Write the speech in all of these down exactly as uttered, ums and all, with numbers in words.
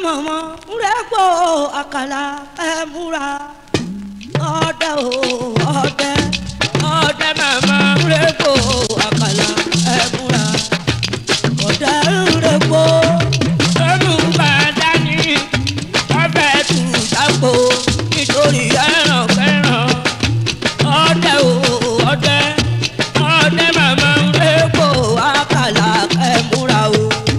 mọ̀mọ́ rẹ́gbọ́ àkàlà ẹ̀ múra ọdẹ o ọdẹ ọdẹ mọ̀mọ́ rẹ́gbọ́ àkàlà ẹ̀ múra ọdẹ rẹ́gbọ́ ẹnu bá dání ọbẹ̀ tù sápò nítorí ẹran kẹran ọdẹ o ọdẹ ọdẹ mọ̀mọ́ rẹ́gbọ́ àkàlà ẹ̀ múra o.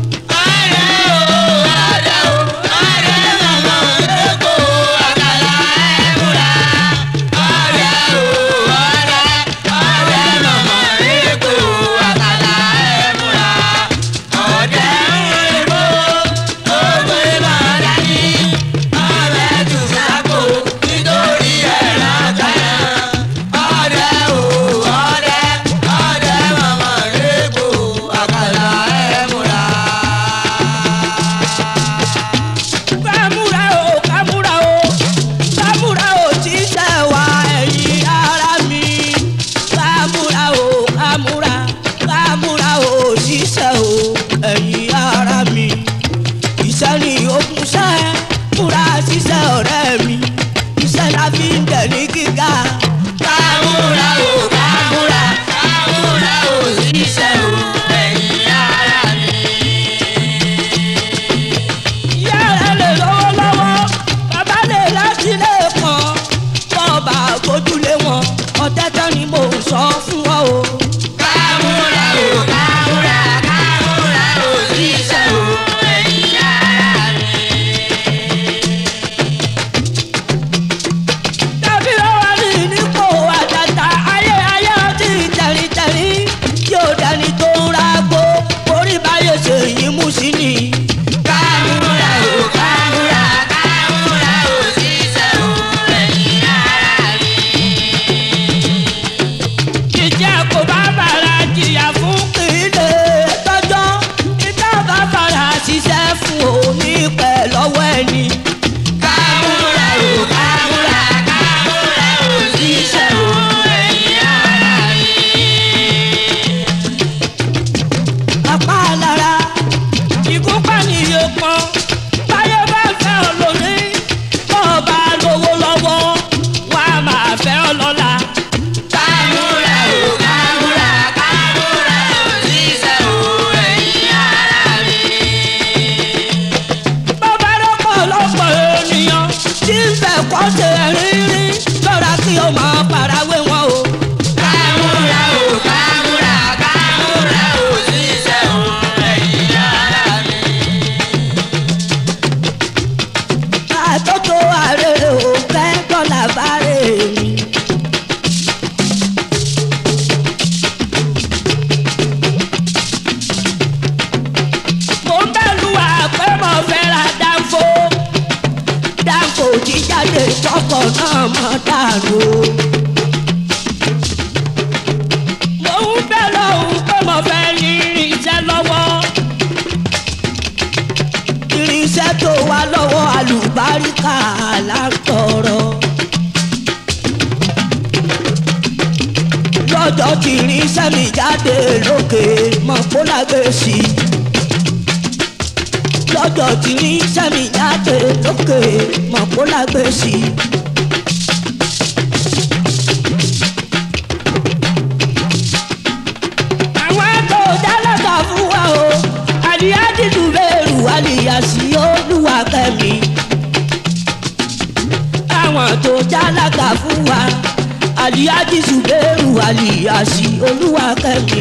Àlíhájì Zubairu Àlíyàsí Olúwakẹ́mi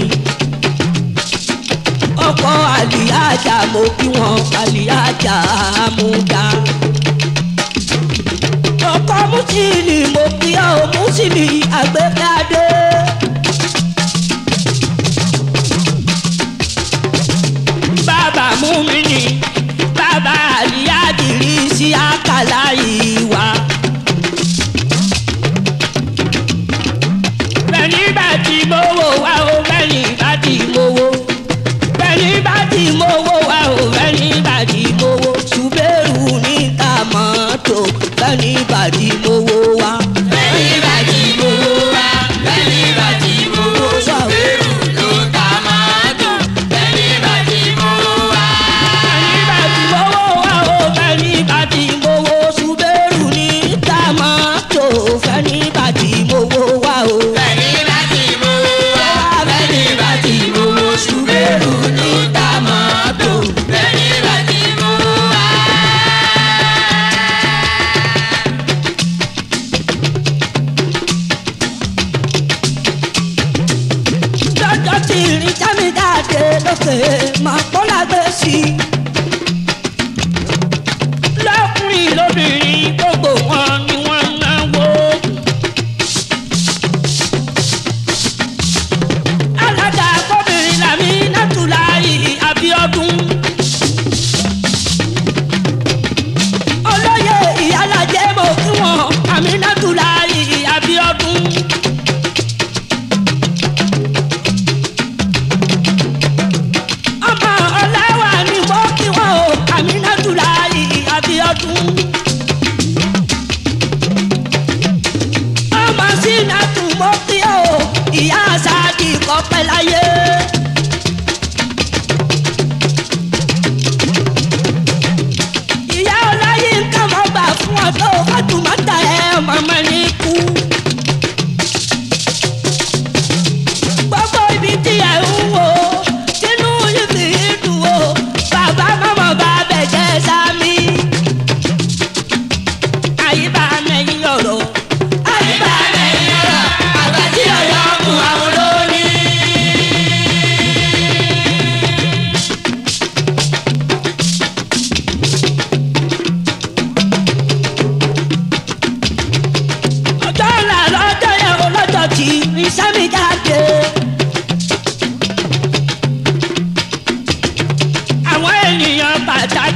ọkọ Àlíhájà mo kí wọn Àlíhájà Àmúdá ọkọ Músìlì mo kí ọ Músìlì Àgbékádé bàbá Múmínì bàbá Àlíhájì rí sí àkàlà ìwà. Mo wo wa o bẹ́ẹ̀ni bá ti mo wo bẹ́ẹ̀ni bá ti mo wo wa o bẹ́ẹ̀ni bá ti mo wo Zubairu ní ta mọ́tò bẹ́ẹ̀ni bá ti mo wo wa. bẹ́ẹ̀ni bá ti mo wo wa bẹ́ẹ̀ni bá ti mo wo Zubairu ló ta mọ́tò bẹ́ẹ̀ni bá ti mo wo wa. bẹ́ẹ̀ni bá ti mo wo wa o bẹ́ẹ̀ni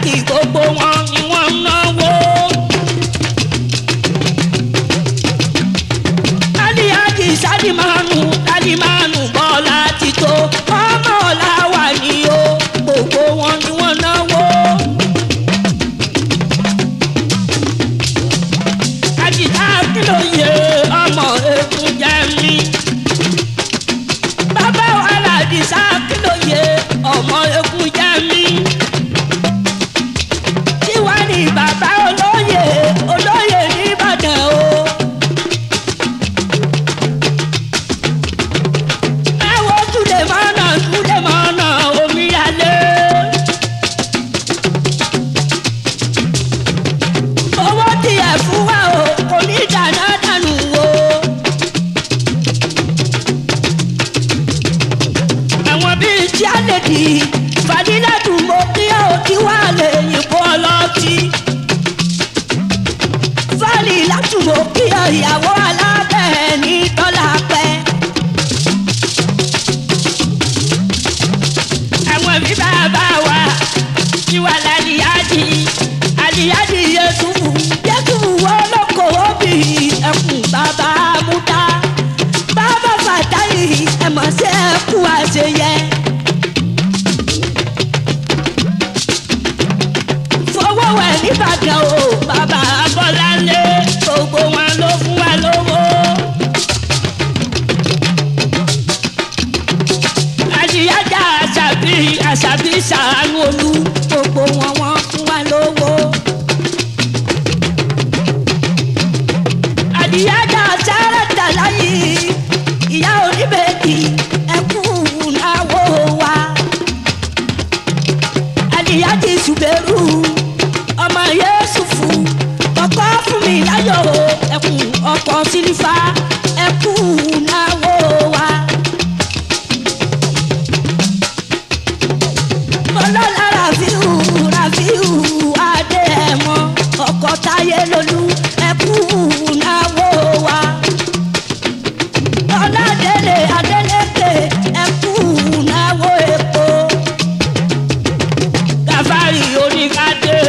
àlìyájì gbogbo wọn ni wọ́n ń náwó. àlìyájì sálímánù sálímánù bọ́lá ti tó ọmọ ọ̀la wà ní o gbogbo wọn ni wọ́n náwó. àjìdá kìlóye ọmọ egun jẹ́ mi. bàbá wàhálà dìsá kìlóye ọmọ egun jẹ́ mi. tiwa ni bàbá olóyè olóyè nìbàdàn o. ẹ wo túlẹ̀ mọ́nà túlẹ̀ mọ́nà omíyalé. owó tiẹ̀ fún wa o kò ní dáná dànù o. àwọn bíi tí a lè di fàdílàdù mo kí ó ti wá lè yìnbọn ọlọ́tí. fàlì látùmọ̀ kí ọ ìyàwó alábẹ́ ní tọ́lá pẹ́. àwọn bí bàbá wa ti wà lálìyájì àlìyájì yẹtùbù yẹtùbù olókòwò bí ẹkùn bàbá múta bàbá fàtáyì ẹ̀mọ̀ sí ẹkú àṣeyẹ. fowó wẹ̀ nìbàdàn o bàbá bọ́láńlé gbogbo wọn ló fún wa lówó. àlìyájà àṣàbí àṣàbí ṣàánú olú gbogbo wọn wọn fún wa lówó. àlìyájà sáràtà láyé ìyá oníbèbí ẹkú náwó wa. àlìyájì ṣùgbẹ́rù ọmọ yẹ́sùfù ọkọ fún mi láyọ̀ ẹkùn ọkọ̀ sílífà ẹkú náwó wa. ọlọ́lá ràfíù ràfíù adé ẹ̀mọ́ ọkọ̀ táyé lólú ẹkú náwó wa. ọládélé adélékè ẹkú náwó epo. gàfárì oníkádé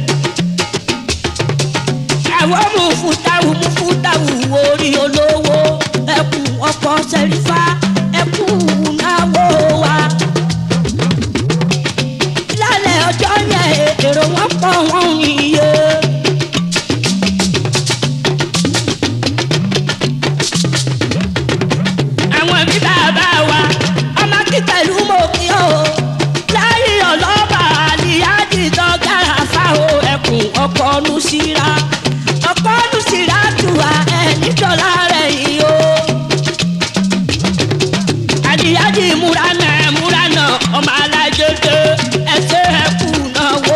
àwọn mú fúdáwù mú fúdáwù orí olówó ẹkú ọkọ̀ sẹ́rífà ẹkú náwó wa. lálẹ́ ọjọ́ yẹn èrò wọn pọ̀ wọ́n iye. àwọn bí bàbá wa ọmọ kíkẹ́lù mọ̀ kí o láyé ọlọ́ba àlìyájì dọ́gàrà fáwọn ẹkùn ọkọ̀ nùsíra ọkọ̀ nùsíra tùwà ẹ̀ nítorá rẹ̀ yìí o. àlìyájì múranà múranà ọmọ alájọjọ ẹsẹ̀ ẹkù náwó.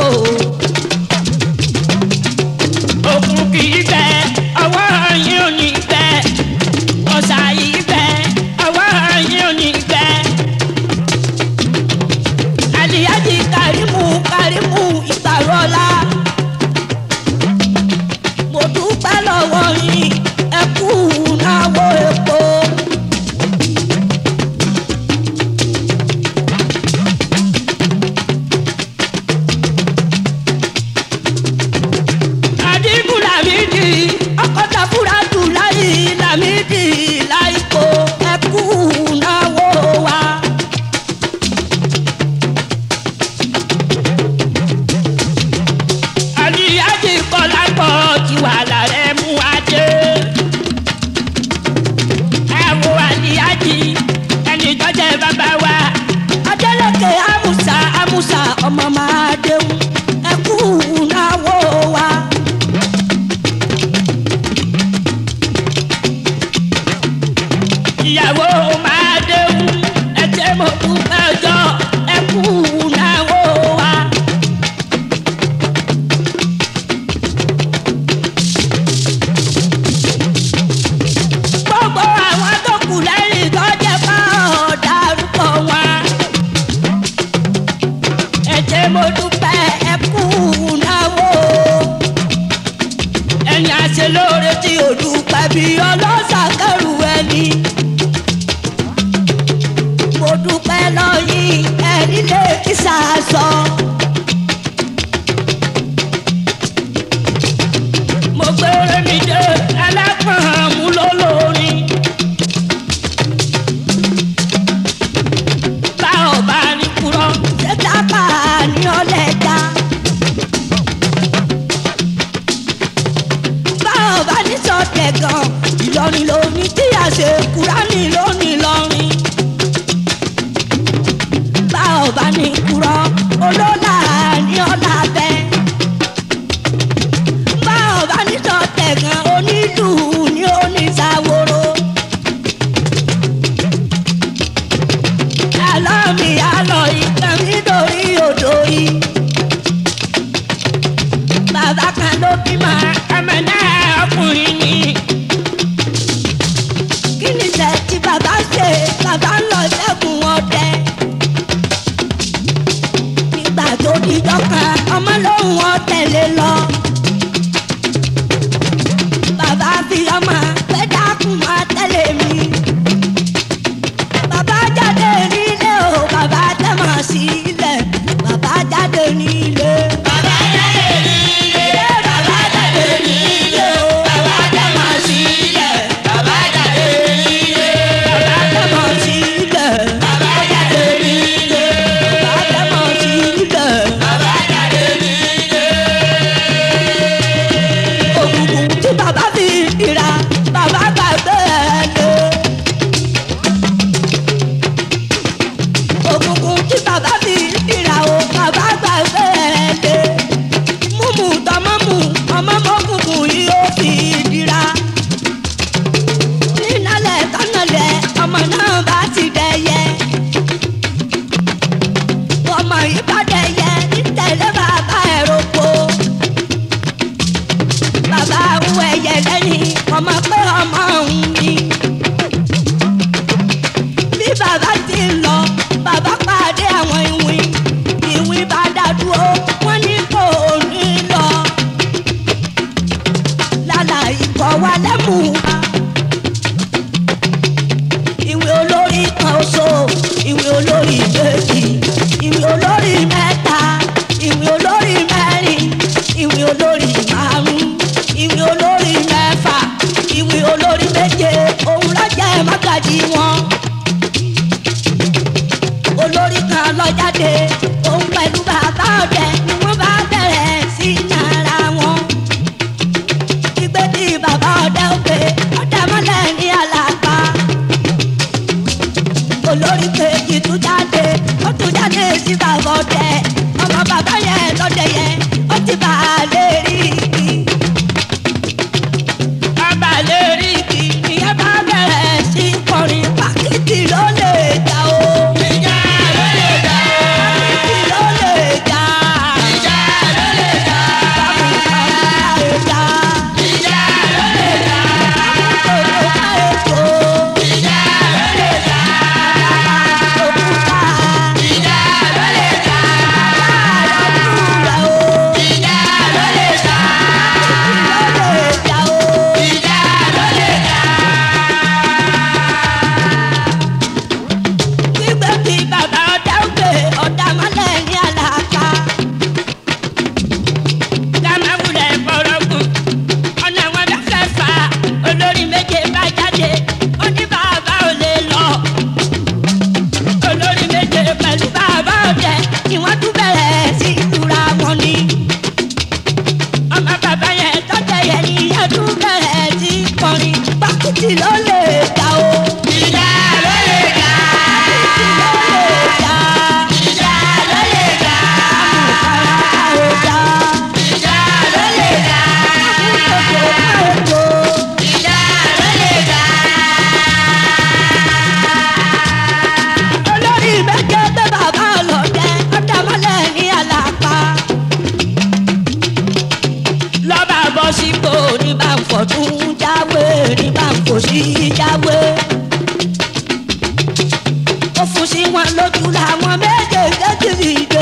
òkun kì í bẹ ọwọ́ yín ò ní bẹ ọ̀sà yìí bẹ ọwọ́ yín ò ní bẹ. àlìyájì kàrímù kàrímù ìgbàrọ̀lá mo dúpẹ́ lọ́wọ́ yín ẹkú náwó epo. àdìgú làmídì ọkọ̀tà fúradù láyé làmídì láìpò ẹkú náwó wa. àlìyájì kọ́lápọ̀ ti wà lárẹ́ mú ajé. ẹ wo àlìyájì ẹni jọjẹ bàbá wa. adélèké amúsà amúsà ọmọ máa déhùn ẹkú náwó wa. ìyàwó máa déhùn ẹjẹ mo dúpẹ́ ọjọ́ ẹkú náwó wa. gbogbo àwọn tó kù lẹ́yìn tó jẹ́ bá ọ̀dàrúkọ wọn. ẹjẹ mo dúpẹ́ ẹkú náwó. ẹni àṣẹ lóore tí ò dúpẹ́ bí ọlọ́sà kẹrù ẹni. mo dúpẹ́ lọ́yìn ẹni lè kí sàásọ. olólà ní ọ̀là bẹ́ẹ̀. bá ọba nítọ̀ tẹ̀gàn onílù ní oníṣàwòrò. àlọ́ mi àlọ́ ìtàn nítorí odò yìí. bàbá kan ló bímọ ọmọ náà ọkùnrin ni. kí ni iṣẹ́ tí bàbá ṣe bàbá ń lọ ṣẹ́gun ọdẹ. nígbà tó dijọ́ kan ọmọ lòun ọ̀ tẹ̀lé lọ. bàbá fi ọmọ pé dákun máa tẹ̀lé mi. bàbá jáde nílé o bàbá tẹ̀mọ̀ sílẹ̀ bàbá jáde nílé. Bàbá jáde nílé, bàbá jáde nílé o, bàbá tẹ̀mọ̀ sílẹ̀. Bàbá jáde nílé, bàbá tẹ̀mọ̀ sílẹ̀ bàbá jáde nílé, bàbá tẹ̀mọ̀ sílẹ̀. bàbá jáde nílé. òkùnkùn tí bàbá fi dìra bàbá gbàgbé ẹ̀ lé. òkùnkùn tí bàbá fi dìra o bàbá gbàgbé ẹ̀ lé. múmu tọmọmù ọmọ mọkùnkùn yìí ó fi dìra. nínálẹ̀ tọ́nàlẹ̀ ọmọ náà bá ti dẹyẹ. ọmọ yìí bá dẹyẹ nítẹ̀lé bàbá ẹ̀ roko. bàbá ń ẹyẹ lẹ́yìn ọmọ pé ọmọ òun ni. bí bàbá ti ń lọ bàbá pàdé àwọn ìwìn ìwìn bá dá dúró wọ́n ní kò ní lọ. lálà ikọ̀ wa lẹ́mú wa. ìwé olórí kan oṣù ìwé olórí méjì ìwé olórí mẹ́ta ìwé olórí mẹ́rin ìwé olórí márùn ìwé olórí mẹ́fà ìwé olórí méje òun lọ́jọ́ mágàjì wọn. olórí kan lọ jáde òun pẹ̀lú bàbá ọdẹ ni wọ́n bá bẹ̀rẹ̀ sí yàrá wọn. ìgbé tí bàbá ọdẹ ó gbé ọdẹ mọ́lẹ̀ ní àlàpà. olórí kejì tún jáde ó tún jáde sí bàbá ọdẹ ọmọ bàbá yẹn lọ́dẹ yẹn ó ti bà á lè rí igi. bàbá lè rí igi ìyẹn bá bẹ̀rẹ̀ sí kọrin pàkìtì ló lè jà o. Ìjà ló lè jà, pàkìtì ló lè jà. ìjà ló lè jà, Ìjà ìjà ló lè jà, òkúta èkó, ìjà ló lè jà, òkúta ìjà ló lè jà, àdúrà o, ìjà ló lè jà, ló lè jà o. ìjà ló lè jà. Gbígbé tí bàbá ọdẹ ń gbé ọ̀dà mọ́lẹ̀ ní àlàkà. Dámáwùlẹ̀ bọ̀rọ̀gùn, ọ̀nà àwọn mẹ́fẹ̀ẹ̀fà olórí méje bá jáde, ó ní bàbá ò lè lọ. Olórí méje pẹ̀lú bàbá ọdẹ ni wọ́n tún bẹ̀rẹ̀ sí ìtura wọn ni. Ọmọ bàbá yẹn tọ́jà yẹn ni yẹn tún bẹ̀rẹ̀ sí kọrin. Pàkìtì ló lè jà o. Ìjà ló lè jà, ìjà ló lè jà, ìjà ló lè jà, ìjà ló lè jà. olórí méje gbé bàbá ọlọ́dẹ ọ̀dàmọ́lẹ̀ ní àlàpà. lọ́ba bọ́ sípò ní bá ń fọ̀tún jáwé ní bá ń fòsí jáwé. ó fún sí wọn lójú làwọn méjèèjì ti dìde.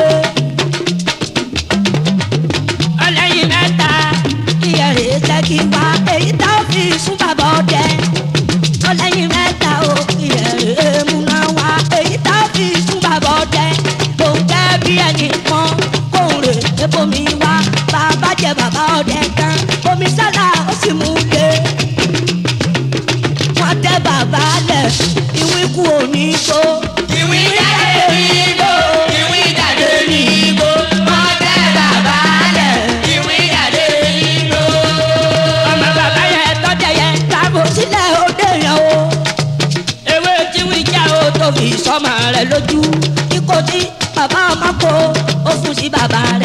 ọlẹ́yin mẹ́ta kí ẹ̀rẹ́ ṣẹ́kí wá èyí tá ó fi sún bàbá ọdẹ. ọlẹ́yin mẹ́ta ó kí ẹ̀rẹ́ múná wá èyí tá ó fi sún bàbá ọdẹ. lòun jẹ́ bí ẹnì kan kóun rè é bomi wá bàbá jẹ bàbá ọdẹ tán omi sálà ó sì mú lé. wọ́n tẹ bàbá lẹ̀ ìwín kú òní tó. Ìwìn jáde ní igbó, ìwìn jáde ní igbó, wọ́n tẹ bàbá lẹ̀. Ìwìn jáde ní igbó. ọmọ bàbá yẹn tọ́jà yẹn káàbò sílẹ̀ ó dèèyàn o. ewé tí wíjà ó tó fi sọ́mọ rẹ̀ lójú. ikọ̀ tí bàbá ọmọ kò ó fi bàbá rẹ̀.